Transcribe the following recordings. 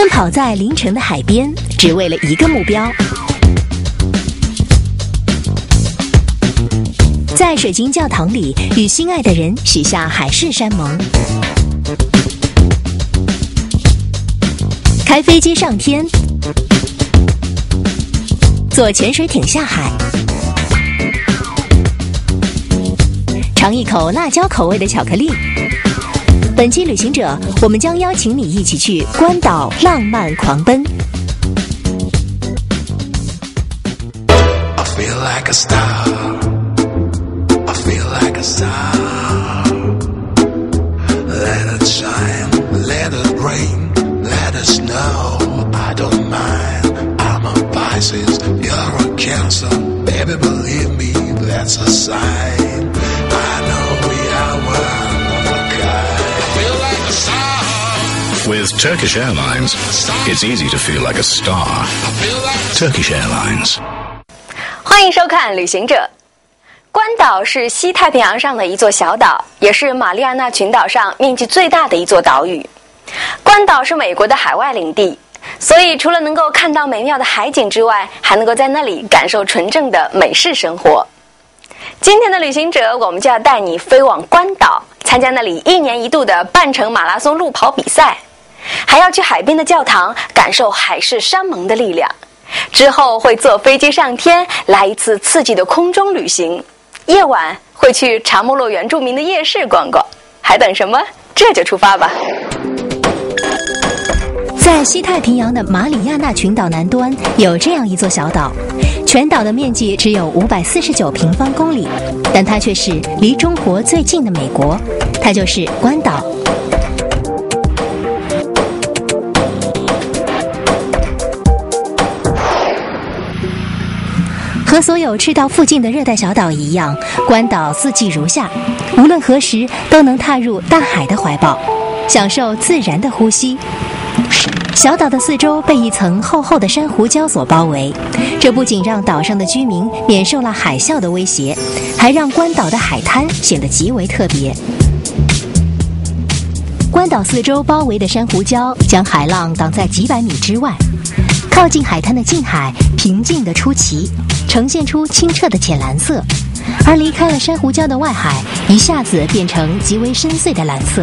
奔跑在凌晨的海边，只为了一个目标。在水晶教堂里，与心爱的人许下海誓山盟。开飞机上天，坐潜水艇下海，尝一口辣椒口味的巧克力。本期旅行者，我们将邀请你一起去关岛浪漫狂奔。 I feel like a star. I feel like a star. Let it shine, let it rain, let it snow. I don't mind. I'm a Pisces, you're a Cancer. Baby, believe me, that's a sign. I know we are one of a kind. I feel like a star. With Turkish Airlines, it's easy to feel like a star. Turkish Airlines. 欢迎收看《旅行者》。关岛是西太平洋上的一座小岛，也是马里亚纳群岛上面积最大的一座岛屿。关岛是美国的海外领地，所以除了能够看到美妙的海景之外，还能够在那里感受纯正的美式生活。今天的旅行者，我们就要带你飞往关岛，参加那里1年1度的半程马拉松路跑比赛，还要去海边的教堂感受海誓山盟的力量。之后会坐飞机上天，来一次刺激的空中旅行。夜晚会去查莫洛原住民的夜市逛逛，还等什么？这就出发吧！ 在西太平洋的马里亚纳群岛南端有这样一座小岛，全岛的面积只有549平方公里，但它却是离中国最近的美国，它就是关岛。和所有赤道附近的热带小岛一样，关岛四季如夏，无论何时都能踏入大海的怀抱，享受自然的呼吸。小岛的四周被一层厚厚的珊瑚礁所包围，这不仅让岛上的居民免受了海啸的威胁，还让关岛的海滩显得极为特别。关岛四周包围的珊瑚礁将海浪挡在几百米之外，靠近海滩的近海平静地出奇，呈现出清澈的浅蓝色，而离开了珊瑚礁的外海一下子变成极为深邃的蓝色。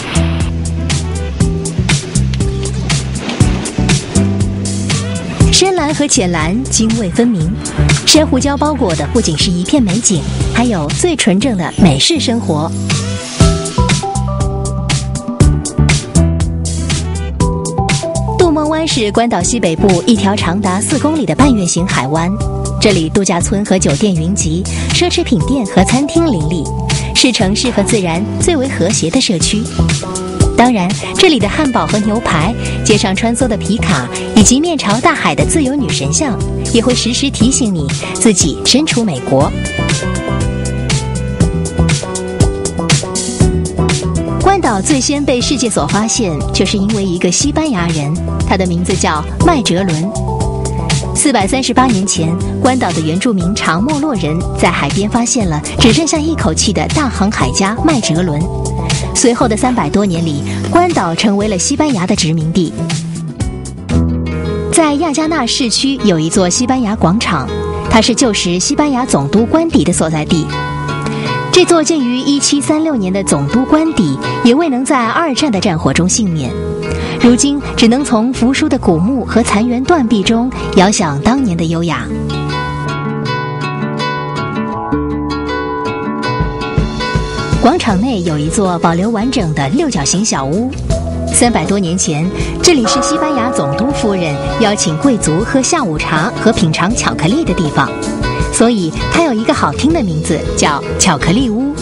深蓝和浅蓝泾渭分明，珊瑚礁包裹的不仅是一片美景，还有最纯正的美式生活。杜梦湾是关岛西北部一条长达4公里的半月形海湾，这里度假村和酒店云集，奢侈品店和餐厅林立，是城市和自然最为和谐的社区。当然，这里的汉堡和牛排，街上穿梭的皮卡，以及面朝大海的自由女神像，也会时时提醒你自己身处美国。关岛最先被世界所发现，就是因为一个西班牙人，他的名字叫麦哲伦。438年前，关岛的原住民查莫洛人在海边发现了只剩下一口气的大航海家麦哲伦。随后的300多年里，关岛成为了西班牙的殖民地。在亚加纳市区有一座西班牙广场，它是旧时西班牙总督官邸的所在地。这座建于1736年的总督官邸也未能在2战的战火中幸免，如今只能从扶疏的古墓和残垣断壁中遥想当年的优雅。广场内有一座保留完整的6角形小屋。300多年前，这里是西班牙总督夫人邀请贵族喝下午茶和品尝巧克力的地方，所以它有一个好听的名字，叫巧克力屋。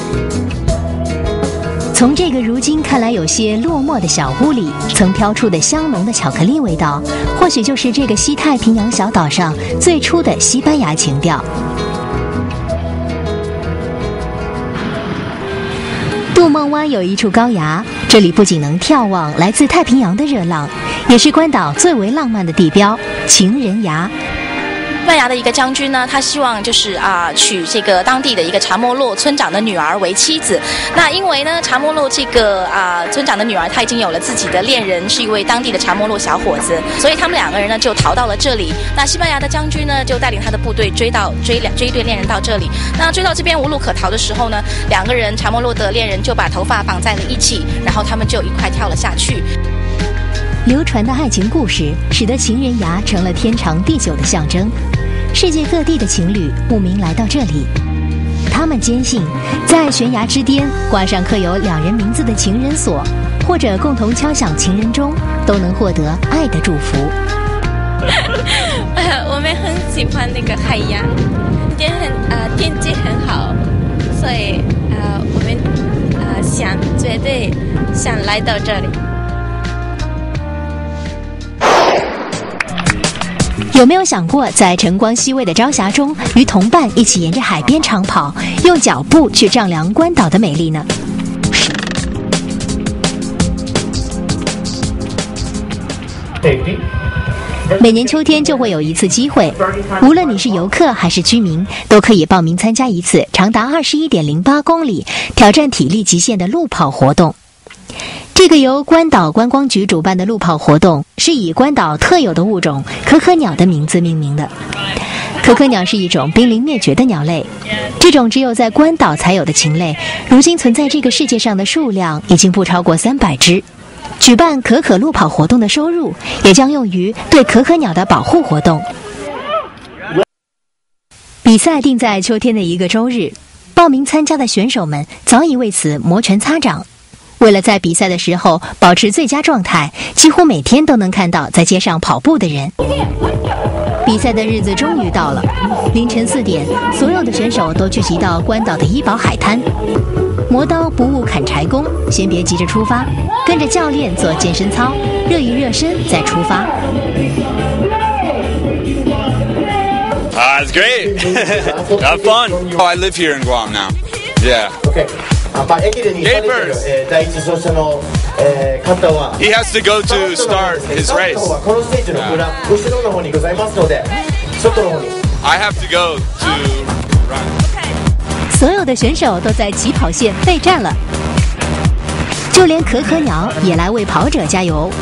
从这个如今看来有些落寞的小屋里曾飘出的香浓的巧克力味道，或许就是这个西太平洋小岛上最初的西班牙情调。杜梦湾有一处高崖，这里不仅能眺望来自太平洋的热浪，也是关岛最为浪漫的地标——情人崖。 班牙的一个将军呢，他希望就是娶这个当地的一个查莫洛村长的女儿为妻子。那因为呢，查莫洛这个村长的女儿她已经有了自己的恋人，是一位当地的查莫洛小伙子，所以他们两个人呢就逃到了这里。那西班牙的将军呢就带领他的部队追一对恋人到这里。那追到这边无路可逃的时候呢，两个人查莫洛的恋人就把头发绑在了一起，然后他们就一块跳了下去。 流传的爱情故事使得情人崖成了天长地久的象征，世界各地的情侣慕名来到这里，他们坚信在悬崖之巅挂上刻有两人名字的情人锁，或者共同敲响情人钟，都能获得爱的祝福。 我们很喜欢那个海洋，天气很好，所以我们绝对想来到这里。 有没有想过，在晨光熹微的朝霞中，与同伴一起沿着海边长跑，用脚步去丈量关岛的美丽呢？每年秋天就会有一次机会，无论你是游客还是居民，都可以报名参加一次长达21.08公里、挑战体力极限的路跑活动。这个由关岛观光局主办的路跑活动是以关岛特有的物种可可鸟的名字命名的。可可鸟是一种濒临灭绝的鸟类，这种只有在关岛才有的禽类，如今存在这个世界上的数量已经不超过300只。举办可可路跑活动的收入也将用于对可可鸟的保护活动。比赛定在秋天的一个周日，报名参加的选手们早已为此摩拳擦掌。为了在比赛的时候保持最佳状态，几乎每天都能看到在街上跑步的人。比赛的日子终于到了，凌晨4点，所有的选手都聚集到关岛的伊堡海滩。磨刀不误砍柴工，先别急着出发，跟着教练做健身操，热一热身再出发。 It's great. Have fun. Oh, I live here in Guam now. Yeah. Okay. Gate birds. He has to go to start his race. I have to go to run. 所有的选手都在起跑线备战了，就连可可鸟也来为跑者加油。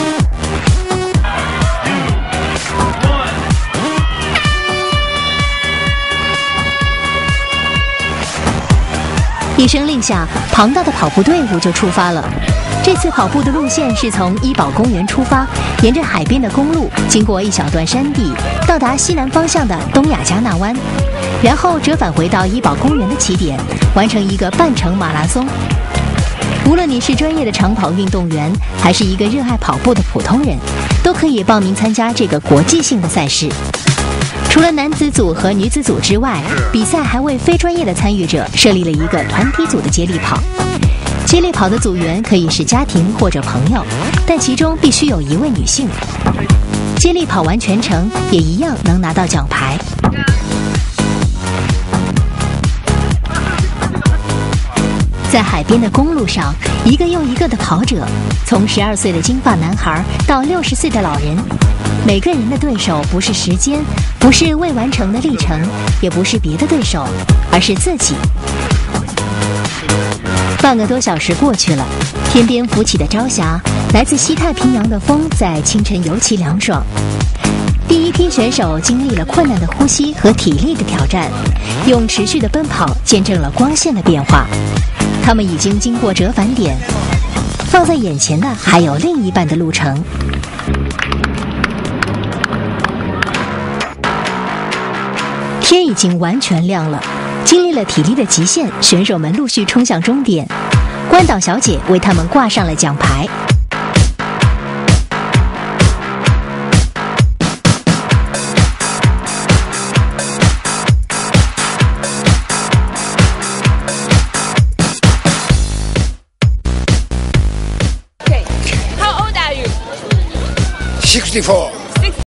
一声令下，庞大的跑步队伍就出发了。这次跑步的路线是从伊堡公园出发，沿着海边的公路，经过一小段山地，到达西南方向的东亚加纳湾，然后折返回到伊堡公园的起点，完成一个半程马拉松。无论你是专业的长跑运动员，还是一个热爱跑步的普通人，都可以报名参加这个国际性的赛事。除了男子组和女子组之外，比赛还为非专业的参与者设立了一个团体组的接力跑。接力跑的组员可以是家庭或者朋友，但其中必须有1位女性。接力跑完全程也一样能拿到奖牌。在海边的公路上，一个又一个的跑者，从12岁的金发男孩到60岁的老人，每个人的对手不是时间，不是未完成的历程，也不是别的对手，而是自己。半个多小时过去了，天边浮起的朝霞，来自西太平洋的风在清晨尤其凉爽。第一批选手经历了困难的呼吸和体力的挑战，用持续的奔跑见证了光线的变化。他们已经经过折返点，放在眼前的还有另一半的路程。天已经完全亮了，经历了体力的极限，选手们陆续冲向终点。关岛小姐为他们挂上了奖牌。 64.